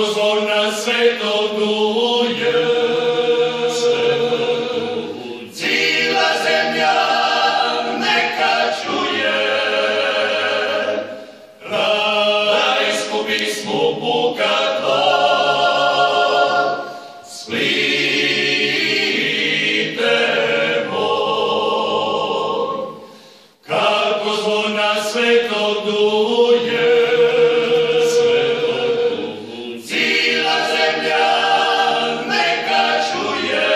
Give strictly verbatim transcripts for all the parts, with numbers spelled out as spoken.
kako zvona svetog duje, cijela zemlja neka čuje, rajsku pismu Boga tvor, splitemo. Kako zvona svetog duje, cijela zemlja neka čuje,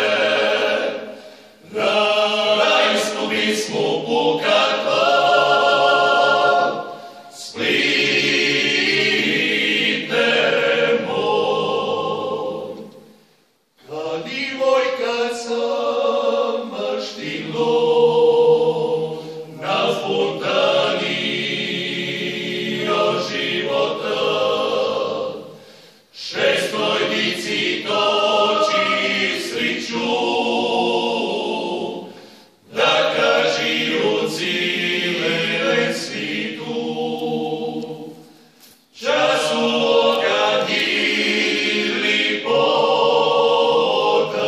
rajsku pismu Boga tvor, splitemo. Kad divojka zamaštilo na fontani života, šestoj dici toči sriću, da kaži u cilem svitu. Času ogadili pota,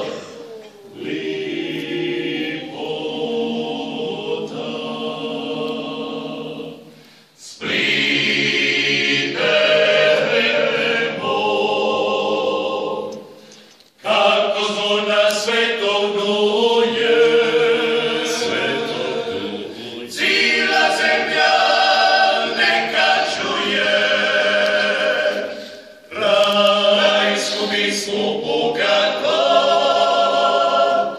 lipota. Splitemo. Kako zvona svetog duje, cijela zemlja neka čuje, rajsku pismu Boga tvor,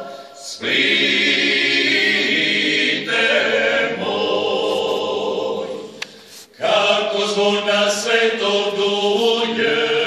splitemo. Kako zvona svetog duje,